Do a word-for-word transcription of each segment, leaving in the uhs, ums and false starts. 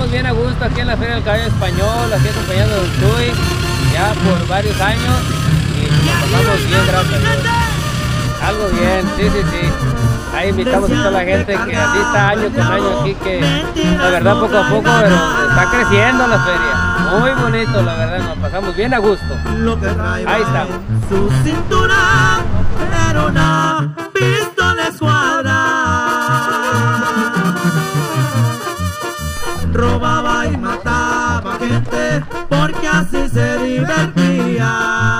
pasamos bien a gusto aquí en la Feria del Caballo Español, aquí acompañando a Don Chuy, ya por varios años, y nos pasamos bien, gracias a Dios. Algo bien, sí, sí, sí. Ahí invitamos a toda la gente que así está año con año aquí, que la verdad poco a poco, pero está creciendo la feria. Muy bonito, la verdad, nos pasamos bien a gusto. Ahí estamos. Su cintura era una pistola escuadra. Robaba y mataba gente porque así se divertía.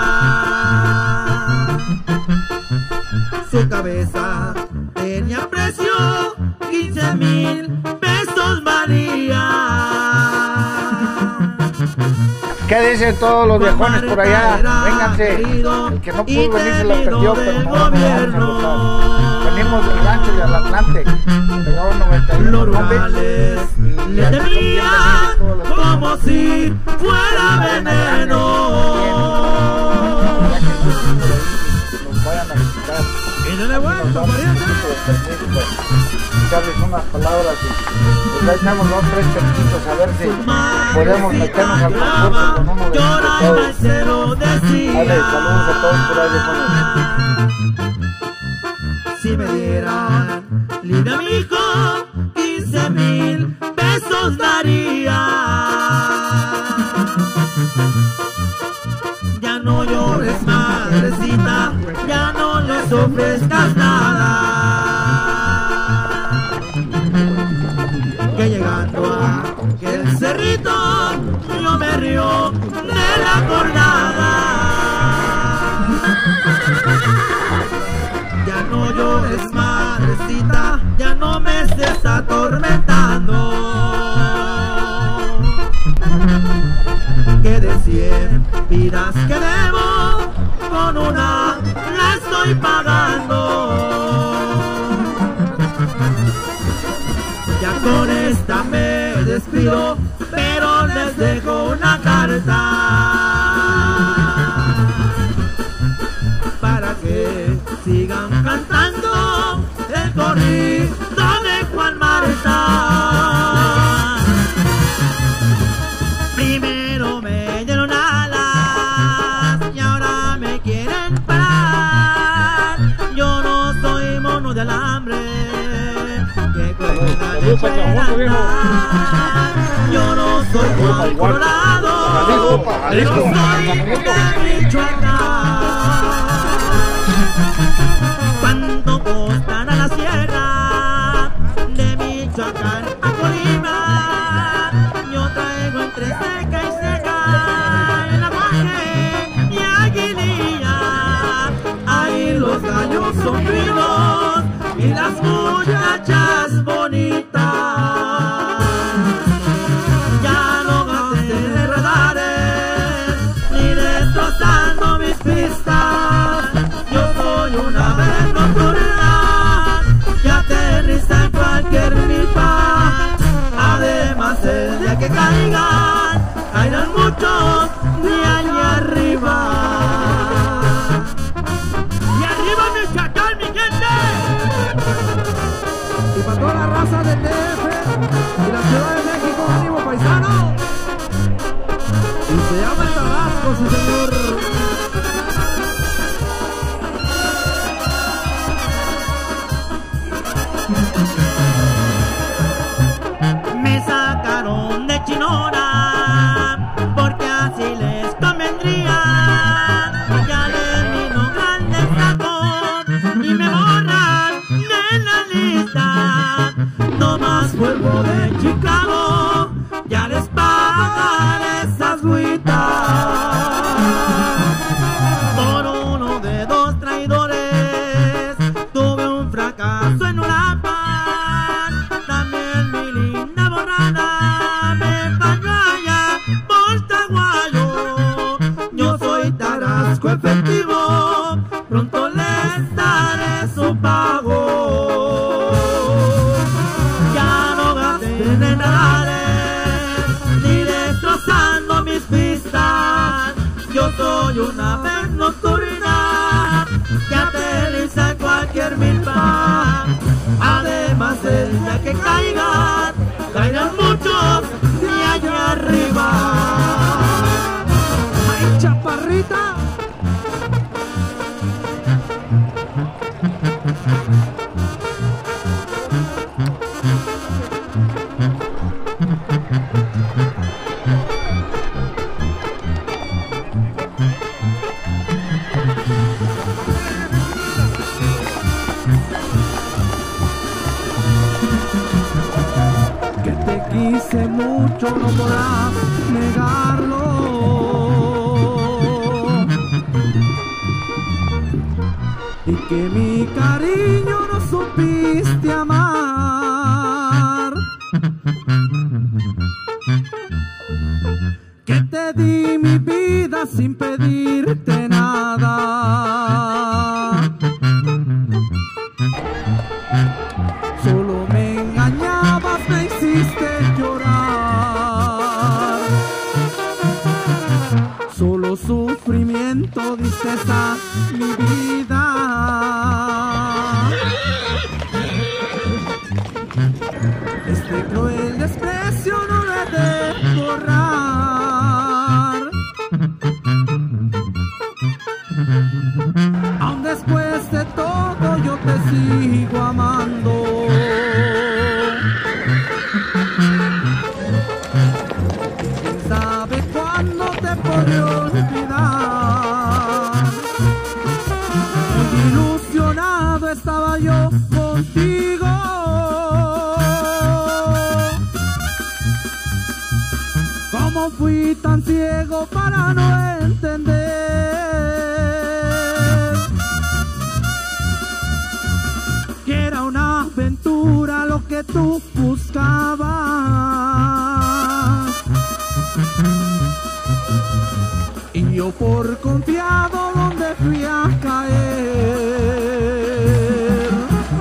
Su cabeza tenía precio, quince mil pesos valía. ¿Qué dicen todos los viejones por allá? Vénganse. El que no pudo venir se la perdió, pero no vamos a gozar. Venimos del rancho y al Atlante. Pegaron noventa y uno rurales le temían como si fuera veneno. Nos vayan a visitar. Y no le vuelto, pariente. Echarles unas palabras y pues ahí echamos dos, tres perquitos a ver si podemos meternos al concurso con uno de ustedes. Dale, saludos a todos por ahí, viejones. Si me dieran, linda mi hijo, quince mil pesos daría. Ya no llores, madrecita, ya no les ofrezcas nada. Que llegando a aquel cerrito, yo me río de la jornada. Ya no llores, madrecita, ya no me estés atormentando. Que de cien vidas que debo, con una la estoy pagando. Ya con esta me despido, pero les dejo una carta para que sigan cantando el corrido de Juan Marta. Primero me dieron alas y ahora me quieren parar. Yo no soy mono de alambre que cuelga de cuerda. Yo no soy Juan Colorado, pero soy de Michoacán. ¿Cuánto costará la sierra de Michoacán a Colima? Yo traigo entre seca y seca el aguaje y aguililla. Ahí los gallos son vivos y las muchachas bonitas. Ya no gasté de radares ni destrozando mis pistas. Yo soy una ave nocturna que aterriza en cualquier milpa. Además el día que caigan, caerán muchos de allá arriba. Y arriba Michoacán, mi gente. Y para toda la raza del D F y la Ciudad de México, ánimo paisano. Y se llama el Tabasco, sí señor. Me sacaron de Chinora porque así hace mucho, no podrás negarlo. Y que mi cariño no supiste amar, que te di mi vida sin pedirte nada. Solo me engañabas, me hiciste llorar. Solo sufrimiento diste a mi vida. Este cruel desprecio no lo he de borrar. Aún después de todo yo te sigo amando. ¿Quién sabe cuándo te podré olvidar? Muy ilusionado estaba yo contigo. ¿Cómo fui tan ciego para no entender que era una aventura lo que tú buscabas? Y yo por confiado donde fui a caer.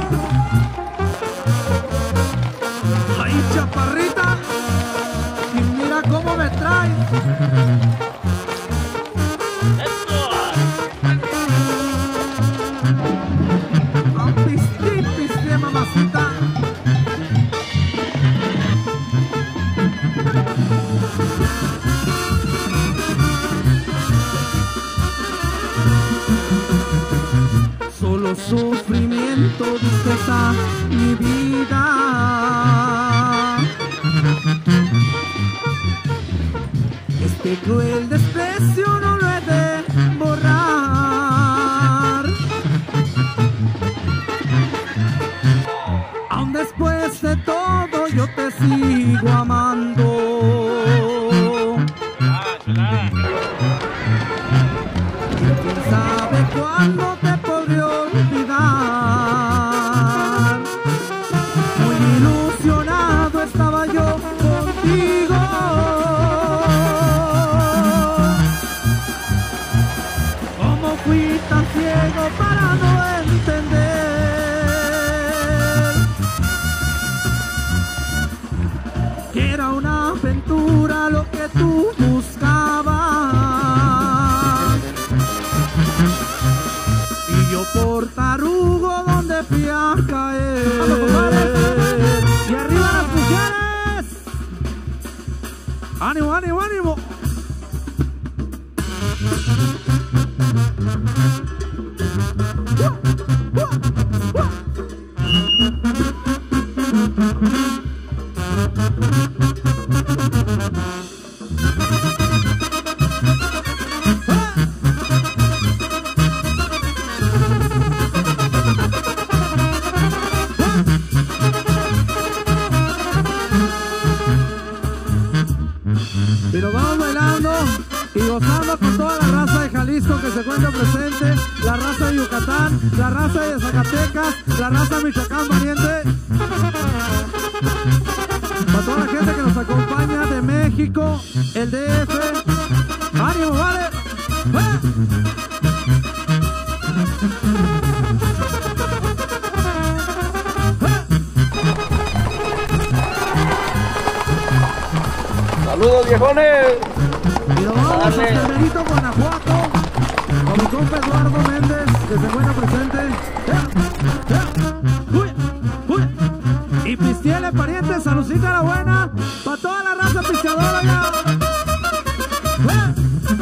Ay, chaparrita, y mira cómo me trae. Con pisti, pisti, mamacita. Solo sufrimiento diste a mi vida. Este cruel desprecio no lo he de borrar. Aún después de todo yo te sigo amando. Y quién sabe cuándo te podré olvidar. Muy ilusionado estaba yo contigo. ¿Cómo fui tan ciego para no entender que era una aventura lo que tú buscabas? Y yo por tarugo donde fui a caer. Y arriba las mujeres. ¡Ánimo, ánimo, ánimo! Pero vamos bailando y gozando con toda la raza de Jalisco que se encuentra presente, la raza de Yucatán, la raza de Zacatecas, la raza de Michoacán valiente. Para toda la gente que nos acompaña de México, el D F. ¡Ánimo, vale! ¡Eh! ¡Saludos, viejones! Y nos vamos a Temerito, Guanajuato, con mi compa Eduardo Méndez, que se encuentra presente. ¡Eh! ¡Eh! ¡Uy! ¡Uy! Y pistiele, parientes, saludcita a la buena, para toda la raza pisteadora ya. ¡Eh!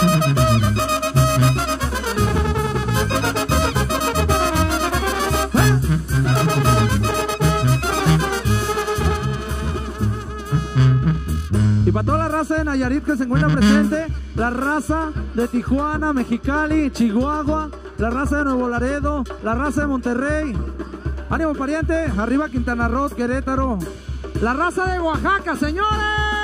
Y para toda la raza de Nayarit que se encuentra presente, la raza de Tijuana, Mexicali, Chihuahua, la raza de Nuevo Laredo, la raza de Monterrey. ¡Ánimo, pariente! Arriba Quintana Roo, Querétaro. La raza de Oaxaca, señores.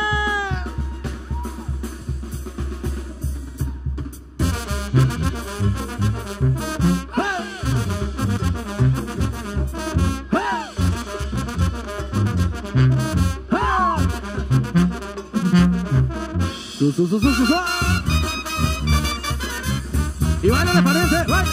Su, su, su, su, su, su. Y baila, ¿le parece? ¡Baila!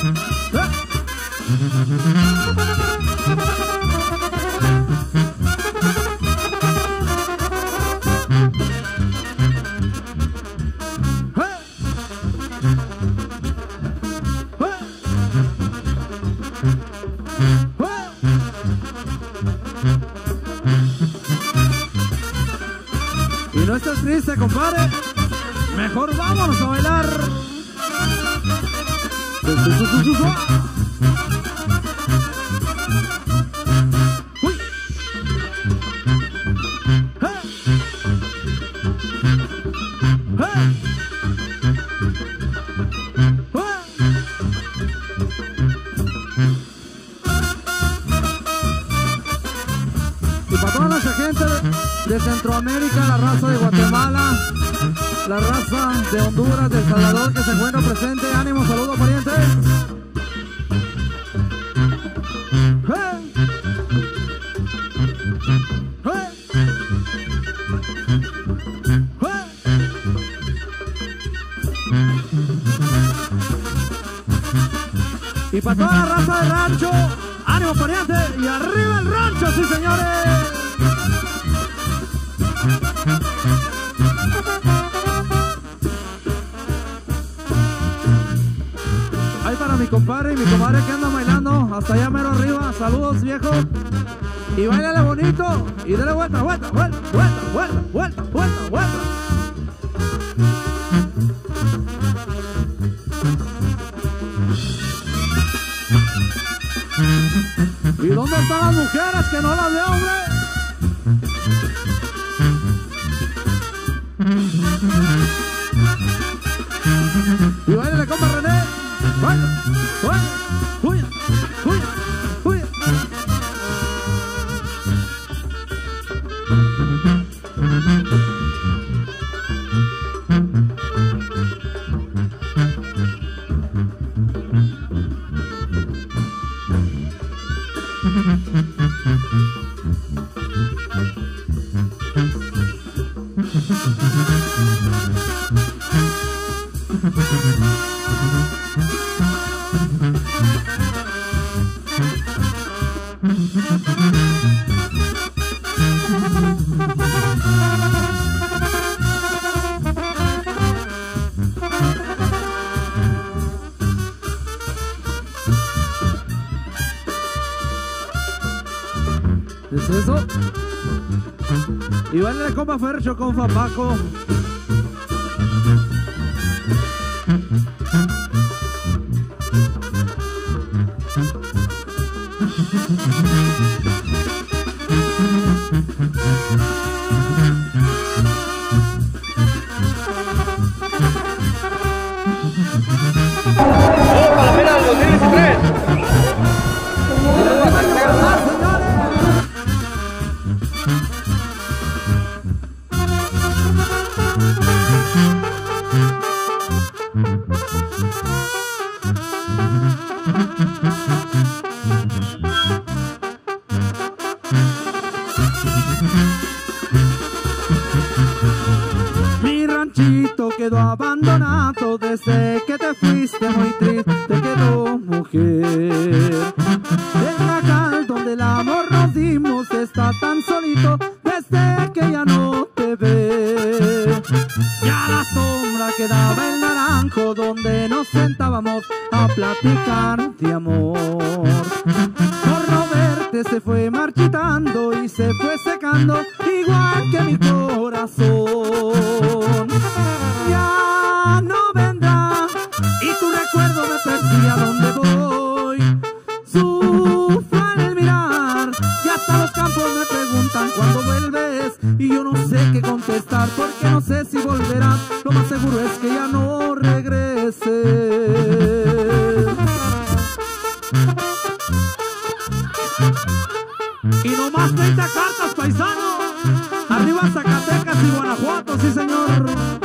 Y no estés triste, compadre. Mejor vámonos a bailar. Su, su, su, su, su, su. Uy. ¡Hey! ¡Hey! Y para toda nuestra gente de, de Centroamérica, la raza de Guatemala, la raza de Honduras, de El Salvador que se encuentra presente, ánimo, saludos parientes. ¡Hey! ¡Hey! ¡Hey! Y para toda la raza de rancho, ánimo pariente, y arriba el rancho, sí señores. Ahí para mi compadre y mi comadre que andan bailando hasta allá mero arriba, saludos viejo. Y bailale bonito y dale vuelta, vuelta, vuelta, vuelta, vuelta, vuelta, vuelta, vuelta. ¿Y dónde están las mujeres que no las veo, hombre? Y bailale, compa René. Baila, baila, huya, huya, huya. ¿Es eso? Y vale compa Fercho, compa Paco. ¡Oh, Palomera del dos mil veintitrés! Mi ranchito quedó abandonado desde que te fuiste, muy triste quedó, mujer. El jacal donde el amor nos dimos está tan solito desde que ya no te ve. Ya la sombra quedaba el naranjo donde nos sentábamos a platicar de amor. Por no verte se fue marchitando y se fue secando igual que mi corazón. Ya no vendrá y tu recuerdo me persigue a donde voy. Sufro en el mirar y hasta los campos me preguntan cuándo vuelves, y yo no sé qué contestar porque no sé si volverás. Lo más seguro es que ya no regreses. Y nomás treinta cartas, paisano. Arriba Zacatecas y Guanajuato, sí señor.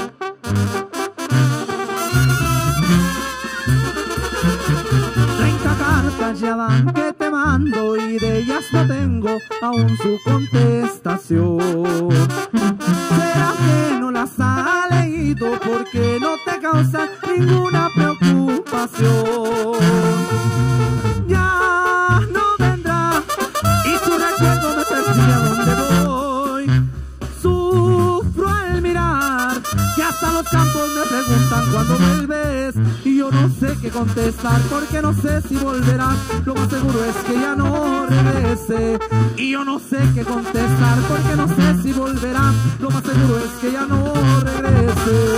Treinta cartas ya van que te mando y de ellas no tengo aún su contestación. ¿Será que no las ha leído? bonito porque no te causa ninguna preocupación. Ya no vendrá y su recuerdo me persigue a donde voy. Sufro al mirar que hasta los campos me preguntan cuándo vuelves, y yo no sé qué contestar porque no sé si volverás. Lo más seguro es que ya no regrese, y yo no sé qué contestar porque no sé si volverás. Lo más seguro es que ya no regrese.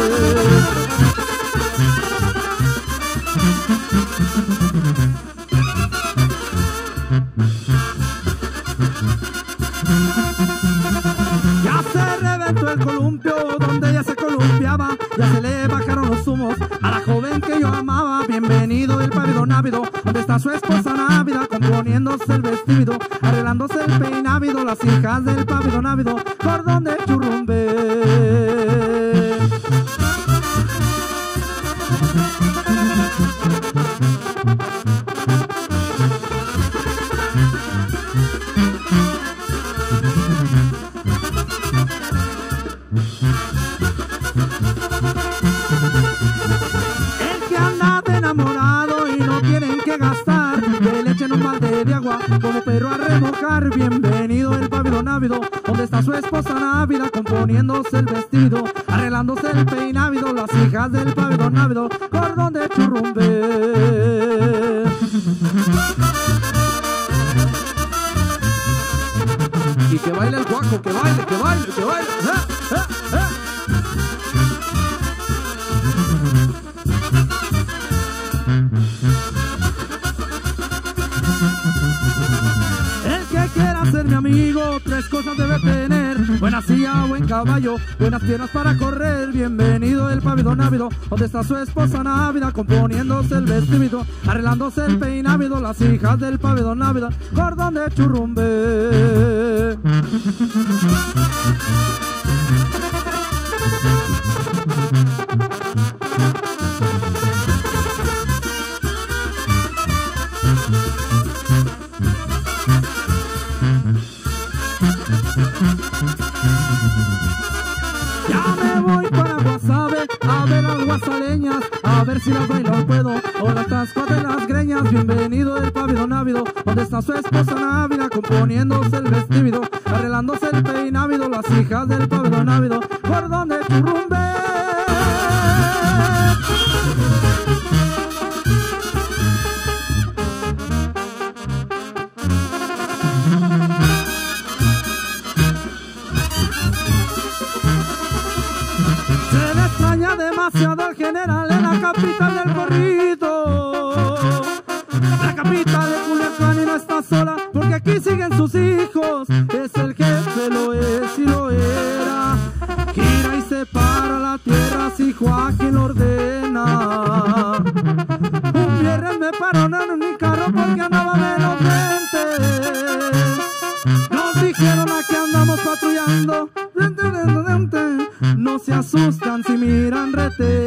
Ya se reventó el columpio donde ella se columpiaba, ya se le bajaron los humos a la joven que yo amaba. Bienvenido el pabellón ávido, donde está su esposa návida, componiéndose el vestido, arreglándose el peinávido, las hijas del pabellón ávido, cordón de churrumbe. El que anda de enamorado y no tienen que gastar, que le echen un balde de agua como perro a remojar. Bienvenido el pabellón ávido, donde está su esposa návida, componiéndose el vestido, arreglándose el peinávido, las hijas del pabellón ávido, cordón de churrumbe. Y que baile el guaco, que baile, que baile, que baile. ¡Eh, eh, eh! El que quiera ser mi amigo, tres cosas debe tener: buena silla, buen caballo, buenas piernas para correr. Bienvenido el pabellón ávido, donde está su esposa návida, componiéndose el vestido, arreglándose el peinávido, las hijas del pabellón ávido, cordón de churrumbe. Ya me voy para Guasave a ver las guasaleñas, a ver si las bailar puedo o las tasco de las greñas. Bienvenido el pabellón ávido, donde está su esposa návida, componiéndose el vestido, arreglándose el peinávido, las hijas del pabellón ávido, cordón de churrumbe. Se le extraña demasiado al general en la capital del corrido, la capital de Culiacán, y no está sola porque aquí siguen sus hijos. Es el jefe, lo es y lo era, gira y separa la tierra si Joaquín lo ordena. Un viernes me pararon en mi carro porque andaba menos gente. Nos dijeron aquí andamos patrullando, no se asustan si miran rete.